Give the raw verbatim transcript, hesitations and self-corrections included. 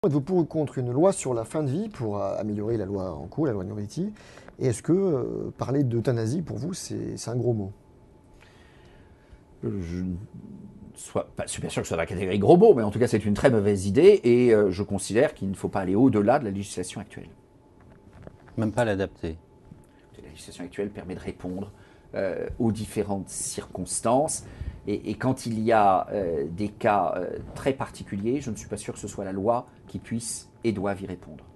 Êtes-vous pour ou contre une loi sur la fin de vie pour euh, améliorer la loi en cours, la loi Noriti? Et est-ce que euh, parler d'euthanasie, pour vous, c'est c'est un gros mot? Je ne sois pas, suis pas sûr que ce soit la catégorie gros mots, mais en tout cas c'est une très mauvaise idée et euh, je considère qu'il ne faut pas aller au-delà de la législation actuelle. Même pas l'adapter. La législation actuelle permet de répondre euh, aux différentes circonstances et, et quand il y a euh, des cas euh, très particuliers, je ne suis pas sûr que ce soit la loi qui puisse et doive y répondre.